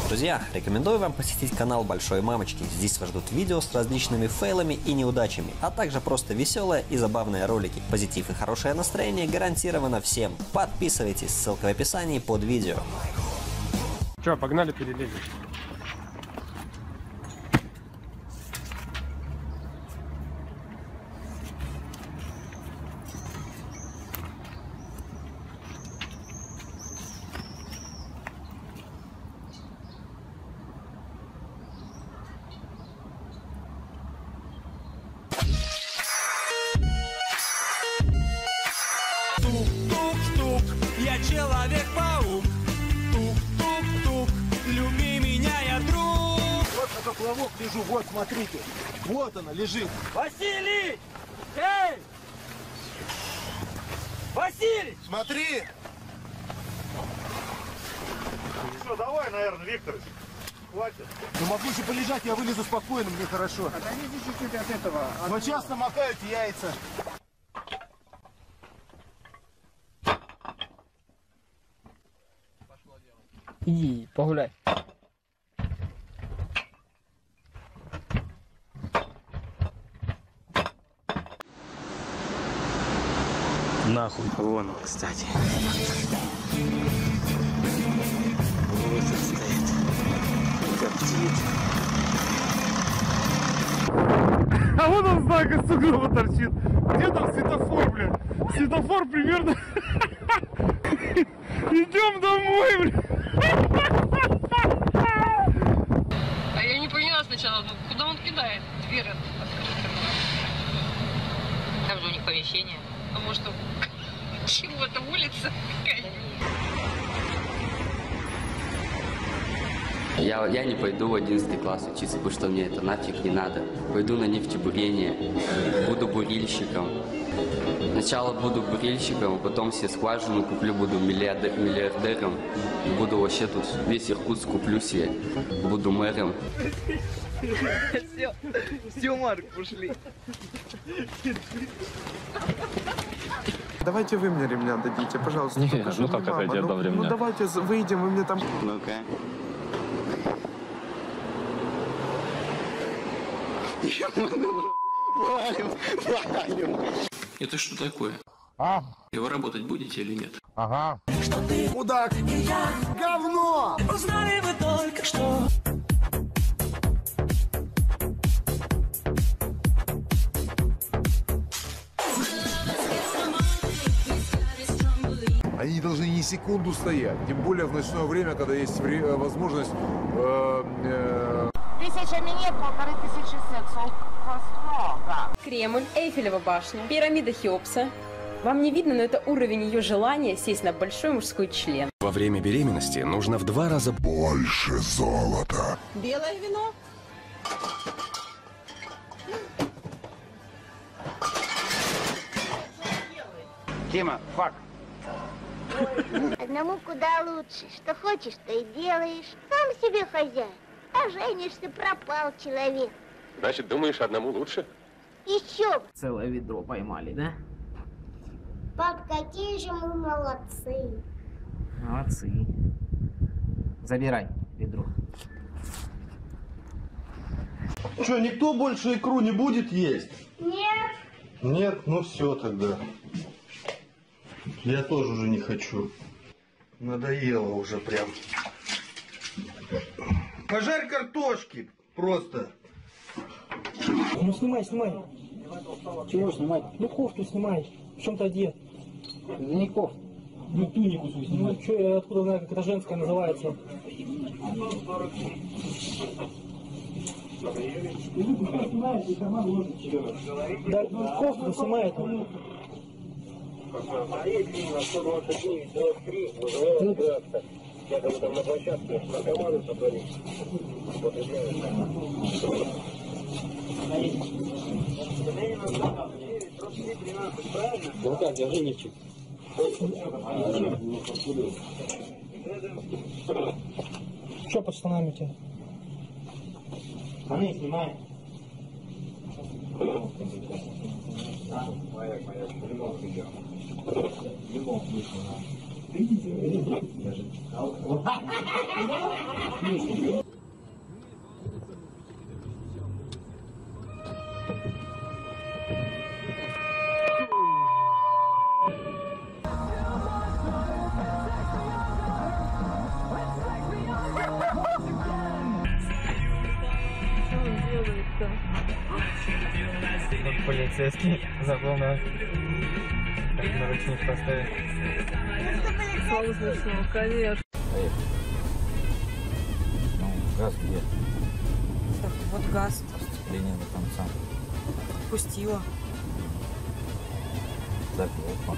Друзья, рекомендую вам посетить канал Большой Мамочки. Здесь вас ждут видео с различными фейлами и неудачами, а также просто веселые и забавные ролики. Позитив и хорошее настроение гарантировано всем. Подписывайтесь, ссылка в описании под видео. Че, погнали перелезем. Тук-тук-тук, я Человек-паук. Тук-тук-тук, люби меня, я друг. Вот на поплавок лежу, вот, смотрите. Вот она лежит. Василий! Эй! Василий! Смотри. Все, давай, наверное, Викторович. Хватит. Ну могу еще полежать, я вылезу спокойно, мне хорошо. Отойдите чуть-чуть от этого. Но часто макают яйца. Иди, погуляй. Нахуй. Вон он, кстати. Вот он стоит. Коптит. А вот он знак из сугроба торчит. Где там светофор, блядь? Светофор примерно. Идем домой, блядь. А я не поняла сначала, ну, куда он кидает? Дверь открыта. Там же у них помещение. А может, чего это улица какая-нибудь? Я не пойду в 11 класс учиться, потому что мне это нафиг не надо. Пойду на нефтебурение, буду бурильщиком. Сначала буду бурильщиком, а потом себе скважину куплю, буду миллиардером. Буду вообще тут весь Иркутск куплю себе, буду мэром. Все, Марк, пошли. Давайте вы мне ремня дадите, пожалуйста. Не, покажу. ну как это я дам ремня? Ну давайте выйдем, вы мне там... Ну-ка. Это что такое? И вы работать будете или нет? Что ты мудак и я говно. Узнали вы только что. Они не должны ни секунду стоять, тем более в ночное время, когда есть возможность... 1000 минет, 1500 сет, много. Кремль, Эйфелева башня, пирамида Хеопса. Вам не видно, но это уровень ее желания сесть на большой мужской член. Во время беременности нужно в 2 раза больше золота. Белое вино. Тима, фак. Одному куда лучше. Что хочешь, то и делаешь. Сам себе хозяин. А женишься, пропал человек. Значит, думаешь, одному лучше? Еще бы. Целое ведро поймали, да? Пап, какие же мы молодцы. Молодцы. Забирай ведро. Что, никто больше икру не будет есть? Нет. Нет? Ну все тогда. Я тоже уже не хочу. Надоело уже прям. Пожарь картошки просто. Ну снимай. Чего снимать? Ну кофту снимай. В чем-то одет. Не кофту. Ну тунику свою снимай. Ну что, я откуда знаю, как это женская называется? Да, ну кофту снимай. Я там на площадке наркоманы собрались. Ну как, держи нефть. Что под штанами у тебя? Штаны снимай. Тут полицейский забыл на наручник поставить. Слава смешно, конечно. Ну, газ где? Так, вот газ. Сцепление до конца. Пустила. Так, опа.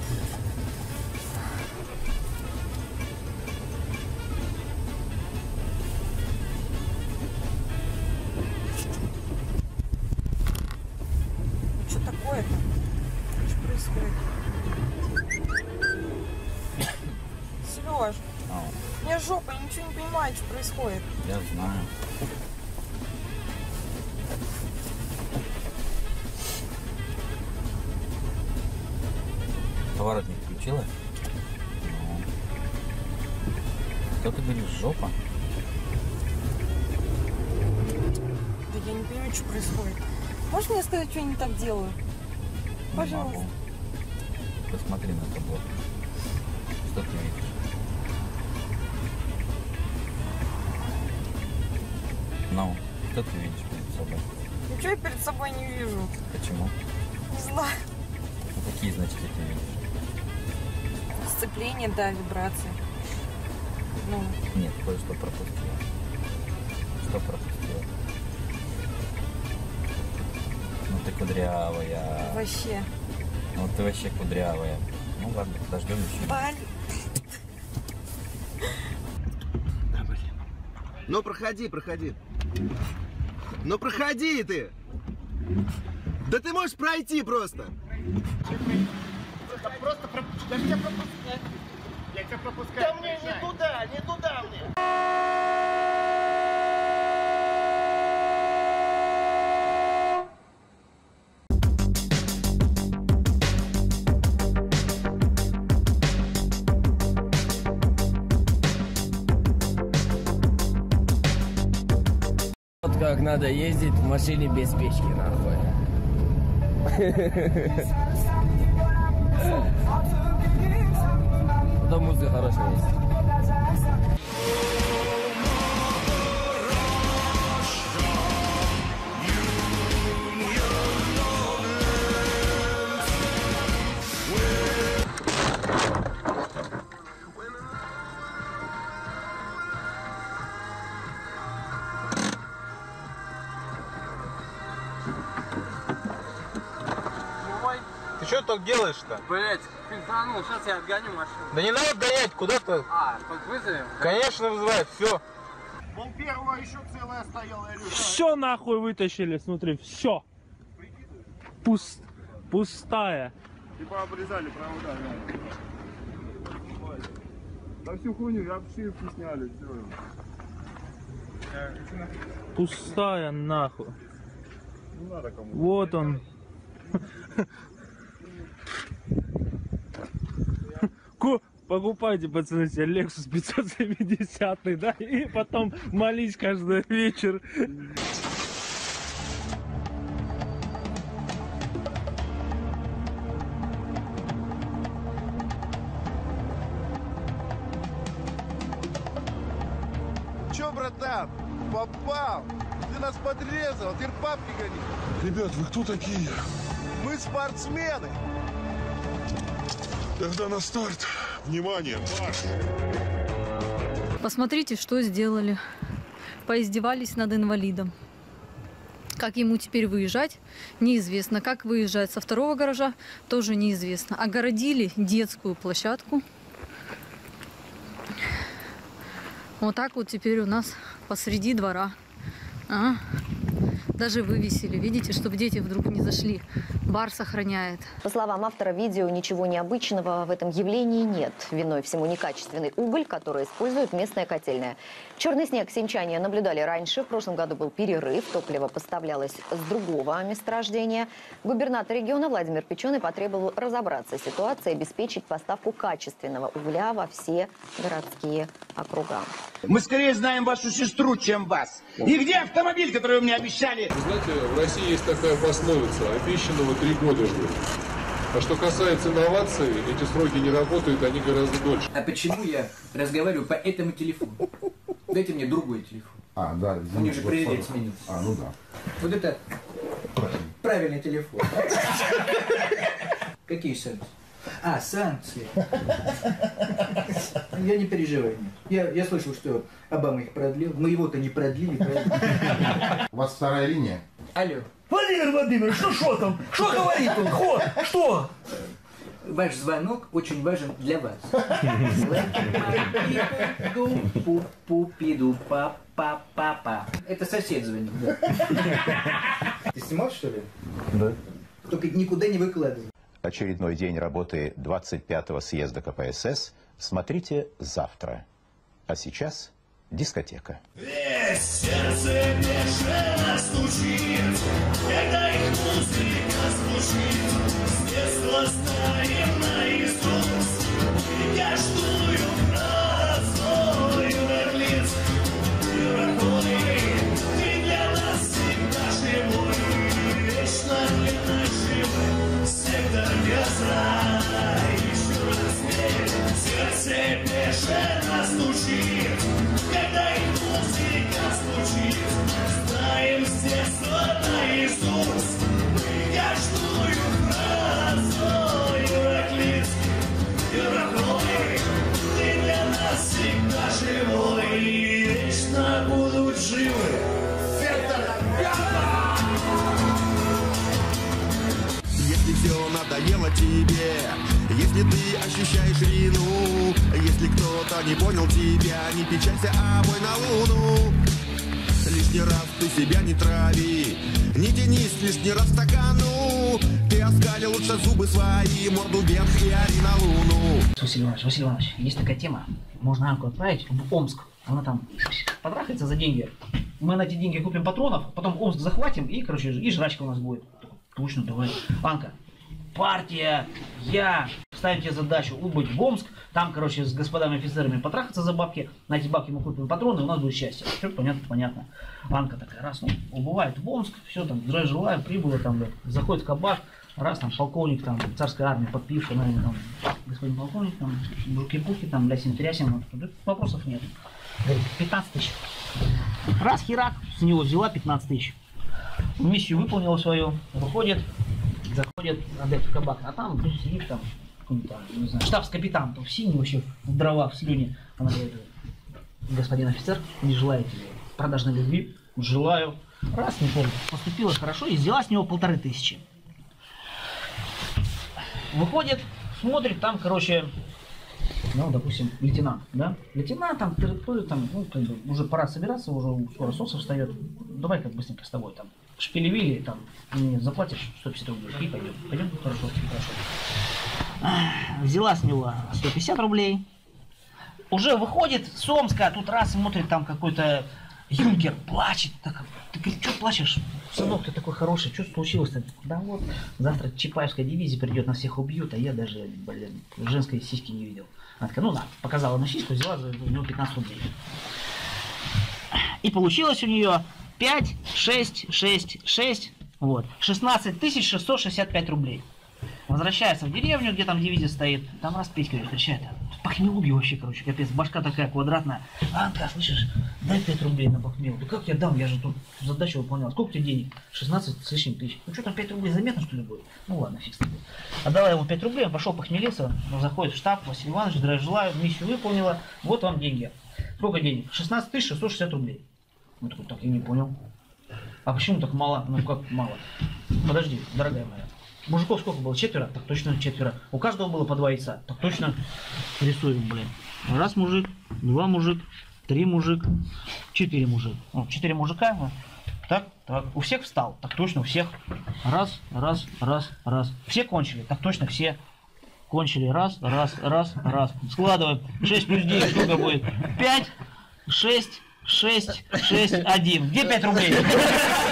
Что такое-то? Что происходит? Сереж, у меня жопа, я ничего не понимаю, что происходит. Я знаю. Поворотник включила? Ну. Что ты говоришь, жопа? Да я не понимаю, что происходит. Можешь мне сказать, что я не так делаю? Пожалуйста. Могу. Посмотри на табло. Что ты видишь? Ну, что ты видишь перед собой? Ничего я перед собой не вижу. Почему? Не знаю. Ну, какие значки ты видишь? Сцепление, да, вибрации. Ну. Нет, кое-что пропустила. Что пропустила? Ну ты кудрявая. Вообще. Ну ты вообще кудрявая. Ну ладно, подождем еще. Ну проходи, проходи. Ну проходи ты! Да ты можешь пройти просто! Просто я тебя пропускаю. Я тебя пропускаю. Да мне не туда, не туда мне. Вот как надо ездить в машине без печки, нахуй. Потом музыка хорошая есть. Ты что так делаешь-то? Блять, пизданул, сейчас я отгоню машину. Да не надо гонять, куда ты? Вызовем? Конечно, вызывай, все. Вон первого еще целая стояла. Все нахуй вытащили, смотри, все. Пустая. Типа обрезали провода, да всю хуйню, я обшивку сняли, все. Пустая нахуй. Не надо кому. Вот он. Покупайте, пацаны, себе Lexus 570, да, и потом молись каждый вечер. Че, братан, попал? Ты нас подрезал, теперь папки гони. Ребят, вы кто такие? Мы спортсмены. Тогда на старт. Внимание, марш! Посмотрите, что сделали. Поиздевались над инвалидом. Как ему теперь выезжать, неизвестно. Как выезжать со второго гаража, тоже неизвестно. Огородили детскую площадку. Вот так вот теперь у нас посреди двора. Даже вывесили, видите, чтобы дети вдруг не зашли. Бар сохраняет. По словам автора видео, ничего необычного в этом явлении нет. Виной всему некачественный уголь, который использует местная котельная. Черный снег сенчане наблюдали раньше. В прошлом году был перерыв. Топливо поставлялось с другого месторождения. Губернатор региона Владимир Печеный потребовал разобраться в ситуации и обеспечить поставку качественного угля во все городские округа. Мы скорее знаем вашу сестру, чем вас. И где автомобиль, который вы мне обещали? Вы знаете, в России есть такая пословица: обещанного 3 года ждут. А что касается инноваций, эти сроки не работают, они гораздо дольше. А почему я разговариваю по этому телефону? Дайте мне другой телефон. А, да. У них же президент сменился. А, ну да. Вот это правильный телефон. Какие санкции? А, санкции. Я не переживаю. Я слышал, что Обама их продлил. Мы его-то не продлили. У вас вторая линия? Алло. Владимир Владимирович, что там? Что говорит он? Что? Ваш звонок очень важен для вас. Это сосед звонит. Ты снимал, что ли? Да. Только никуда не выкладывай. Очередной день работы 25-го съезда КПСС смотрите завтра. А сейчас дискотека. Сердце бешено стучит, когда их музыка звучит. С детства знаем наизусть каждую фразу юных лиц. Юракой, ты для нас всегда живой, вечно для нас живой. Сектор газа, еще раз верь, сердце бешено стучит, когда их музыка звучит. Знаем с детства наизусть мы каждую фразу юраклиц. Юракой, ты для нас всегда живой, вечно будут живы. Сектор газа! Если все надоело тебе, если ты ощущаешь вину, если кто-то не понял тебя, не печалься, а бой на луну. Лишний раз ты себя не трави, не тянись лишний раз в стакану. Ты оскали лучше зубы свои, морду вверх и ори на луну. Василий Иванович, есть такая тема. Можно Анку отправить в Омск. Она там потрахается за деньги. Мы на эти деньги купим патронов, потом Омск захватим и, короче, и жрачка у нас будет. Точно, давай. Анка, партия, я ставим тебе задачу убыть в Омск, там, короче, с господами офицерами потрахаться за бабки, на эти бабки мы купим патроны, и у нас будет счастье. Все понятно. Анка такая, раз, ну, убывает в Омск, все там, здравия желаю, прибыла там, да, заходит в кабак, раз, там, полковник, там, царской армии, подпивка, наверное, там, господин полковник, там, руки-пухи, там, лясин-трясин, вопросов нет. Говорит, 15 тысяч. Раз, херак, с него взяла 15 тысяч. Миссию выполнила свою, выходит, заходит опять в кабак, а там сидит там, не знаю, штабс-капитан, в синий вообще, в дрова, в слюне. Она говорит, господин офицер, не желаете продажной любви? Желаю. Раз, не помню, поступила хорошо и взяла с него 1500. Выходит, смотрит, там, короче, ну, допустим, лейтенант, да? Лейтенант там, там, ну, как бы, уже пора собираться, уже скоро солнце встает. Давай-ка быстренько с тобой там шпилевили, там, мне заплатишь 150 рублей и пойдем. Пойдем, хорошо. Взяла с него 150 рублей. Уже выходит с Омска, тут раз смотрит, там какой-то юнкер плачет. Так, ты говоришь, что плачешь? Сынок, ты такой хороший, что случилось-то? Да вот, завтра Чапаевская дивизия придет, нас всех убьют, а я даже, блин, женской сиськи не видел. Она такая, ну на, показала на сиську, взяла за него 15 рублей. И получилось у нее 5, 6, 6, 6, вот, 16 665 рублей. Возвращается в деревню, где там дивизия стоит, там раз Петька встречает, похмелубье вообще, короче, капец, башка такая квадратная. Анка, слышишь, дай 5 рублей на похмел. Да как я дам, я же тут задачу выполнял. Сколько тебе денег? 16 с лишним тысяч. Ну что там 5 рублей заметно, что ли, будет? Ну ладно, фиг с тобой. Отдала ему 5 рублей, он пошел похмелиться, он заходит в штаб, Василий Иванович, здравия желаю, миссию выполнила, вот вам деньги. Сколько денег? 16 660 рублей. Он такой, так, я не понял. А почему так мало? Ну как мало? Подожди, дорогая моя. Мужиков сколько было? 4? Так точно 4. У каждого было по 2 яйца. Так точно рисуем, блин. Раз мужик, 2 мужик, 3 мужик, 4 мужик. 4 мужика, Так, так. У всех встал? Так точно, у всех. Раз, раз, раз, раз. Все кончили? Так точно, все. Кончили. Раз, раз, раз, раз. Складываем. 6 плюс 9 сколько будет? 5, 6, 6, 6, 1. Где 5 рублей?